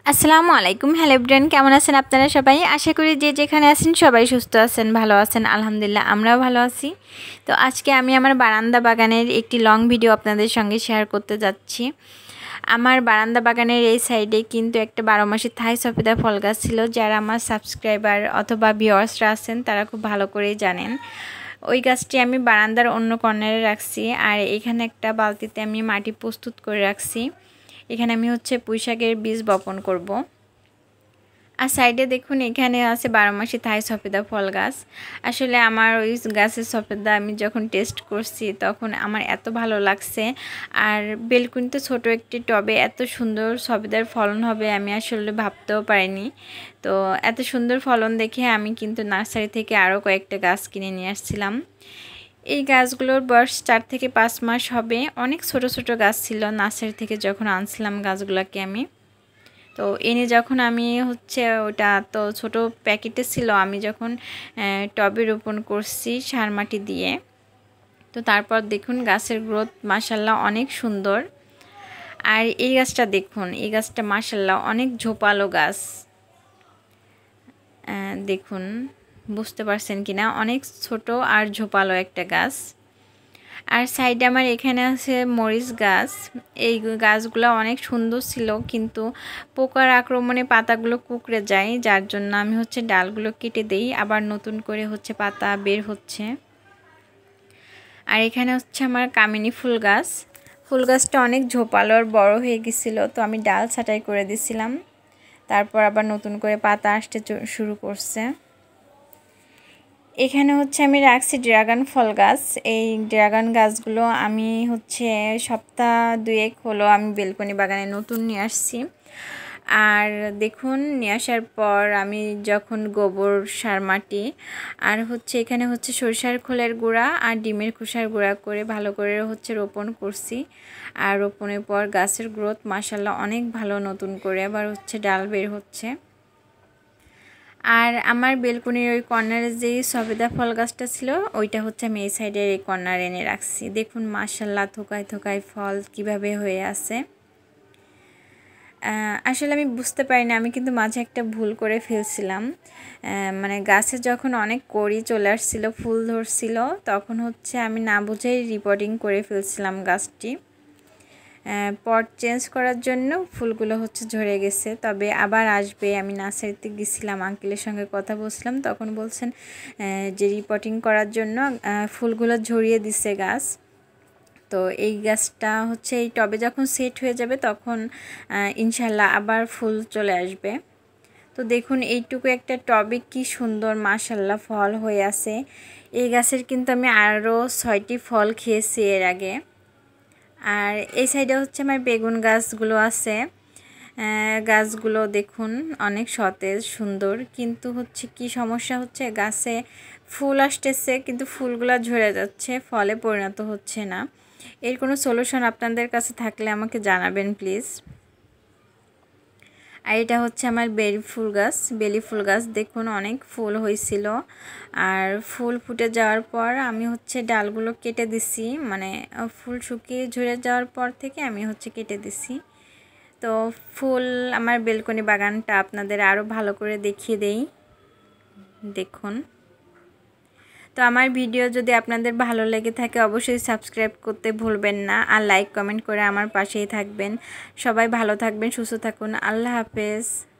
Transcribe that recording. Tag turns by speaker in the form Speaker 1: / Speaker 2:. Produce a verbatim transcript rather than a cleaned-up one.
Speaker 1: আসসালামু আলাইকুম hello everyone, কেমন আছেন আপনারা সবাই? আশা করি যে যেখানে আছেন সবাই সুস্থ আছেন, ভালো আছেন। আলহামদুলিল্লাহ আমরাও ভালো আছি। তো আজকে আমি আমার বারান্দা বাগানের একটি লং ভিডিও আপনাদের সঙ্গে শেয়ার করতে যাচ্ছি। আমার বারান্দা বাগানের এই সাইডে কিন্তু একটা বারো মাসি থাই সফেদা ফল গাছ ছিল। যারা আমার সাবস্ক্রাইবার অথবা ভিউয়ার্সরা আছেন তারা খুব ভালো করেই জানেন। ওই গাছটি আমি বারান্দার অন্য কর্নারে রাখছি, আর এখানে একটা বালতিতে আমি মাটি প্রস্তুত করে রাখছি। এখানে আমি হচ্ছে পুঁইশাকের বীজ বপন করব। আর সাইডে দেখুন এখানে আছে বারো মাসি থাই সফেদা ফল গাছ। আসলে আমার ওই গাছের সফেদা আমি যখন টেস্ট করছি তখন আমার এত ভালো লাগছে। আর বেলকুনিতে ছোট একটি টবে এত সুন্দর সফেদার ফলন হবে আমি আসলে ভাবতেও পারিনি। তো এত সুন্দর ফলন দেখে আমি কিন্তু নার্সারি থেকে আরও কয়েকটা গাছ কিনে নিয়ে আসছিলাম। এই গাছগুলোর বয়স চার থেকে পাঁচ মাস হবে। অনেক ছোট ছোট গাছ ছিল নার্সারি থেকে যখন আনছিলাম গাছগুলোকে আমি। তো এনে যখন আমি হচ্ছে ওটা তো ছোট প্যাকেটে ছিল, আমি যখন টবে রোপণ করছি সার মাটি দিয়ে, তো তারপর দেখুন গাছের গ্রোথ মাশাল্লাহ অনেক সুন্দর। আর এই গাছটা দেখুন, এই গাছটা মাশাল্লাহ অনেক ঝোপালো গাছ। দেখুন বুঝতে পারছেন কিনা, অনেক ছোট আর ঝোপালো একটা গাছ। আর সাইডে আমার এখানে আছে মরিচ গাছ। এই গাছগুলো অনেক সুন্দর ছিল, কিন্তু পোকার আক্রমণে পাতাগুলো কুঁকড়ে যায়, যার জন্য আমি হচ্ছে ডালগুলো কেটে দেই, আবার নতুন করে হচ্ছে পাতা বের হচ্ছে। আর এখানে হচ্ছে আমার কামিনী ফুল গাছ। ফুল গাছটা অনেক ঝোপালো আর বড় হয়ে গেছিল, তো আমি ডাল ছাঁটাই করে দিছিলাম, তারপর আবার নতুন করে পাতা আসতে শুরু করছে। এখানে হচ্ছে আমি রাখছি ড্রাগন ফল গাছ। এই ড্রাগন গাছগুলো আমি হচ্ছে সপ্তাহ দুয়েক হলো আমি বেলকনি বাগানে নতুন নিয়ে আসছি। আর দেখুন নিয়ে আসার পর আমি যখন গোবর সার মাটি আর হচ্ছে এখানে হচ্ছে সরিষার খোলের গুঁড়া আর ডিমের খোসার গুঁড়া করে ভালো করে হচ্ছে রোপণ করছি। আর রোপণের পর গাছের গ্রোথ মাশাল্লাহ অনেক ভালো, নতুন করে আবার হচ্ছে ডাল বের হচ্ছে। আর আমার বেলকনির ওই কর্নারে যেই সবেদা ফল গাছটা ছিল ওইটা হচ্ছে আমি এই সাইডের এই কর্নারে এনে রাখছি। দেখুন মাশাল্লাহ থোকায় থোকায় ফল কিভাবে হয়ে আছে। আসলে আমি বুঝতে পারি না, আমি কিন্তু মাঝে একটা ভুল করে ফেলছিলাম। মানে গাছে যখন অনেক কড়ি চলে আসছিল, ফুল ধরছিল, তখন হচ্ছে আমি না বুঝেই রিপোর্টিং করে ফেলছিলাম গাছটি। পট চেঞ্জ করার জন্য ফুলগুলো হচ্ছে ঝরে গেছে, তবে আবার আসবে। আমি নার্সারিতে গেছিলাম, আঙ্কেলের সঙ্গে কথা বলছিলাম, তখন বলছেন যে রিপোর্টিং করার জন্য ফুলগুলো ঝরিয়ে দিছে গাছ। তো এই গাছটা হচ্ছে এই টবে যখন সেট হয়ে যাবে তখন ইনশাল্লাহ আবার ফুল চলে আসবে। তো দেখুন এইটুকু একটা টবে কি সুন্দর মাশাল্লাহ ফল হয়ে আছে। এই গাছের কিন্তু আমি আরও ছয়টি ফল খেয়েছি এর আগে। আর এই সাইডে হচ্ছে আমার বেগুন গাছগুলো আছে। গাছগুলো দেখুন অনেক সতেজ সুন্দর, কিন্তু হচ্ছে কি সমস্যা হচ্ছে, গাছে ফুল আসতেছে কিন্তু ফুলগুলো ঝরে যাচ্ছে, ফলে পরিণত হচ্ছে না। এর কোনো সলিউশন আপনাদের কাছে থাকলে আমাকে জানাবেন প্লিজ। আর এটা হচ্ছে আমার বেলি ফুল গাছ। বেলি ফুল গাছ দেখুন অনেক ফুল হয়েছিল, আর ফুল ফুটে যাওয়ার পর আমি হচ্ছে ডালগুলো কেটে দিছি, মানে ফুল শুকিয়ে ঝরে যাওয়ার পর থেকে আমি হচ্ছে কেটে দিছি। তো ফুল আমার বেলকনি বাগানটা আপনাদের আরও ভালো করে দেখিয়ে দেই। দেখুন, তো আমার ভিডিও যদি আপনাদের ভালো লেগে থাকে অবশ্যই সাবস্ক্রাইব করতে ভুলবেন না, আর লাইক কমেন্ট করে আমার পাশেই থাকবেন। সবাই ভালো থাকবেন, সুস্থ থাকুন। আল্লাহ হাফেজ।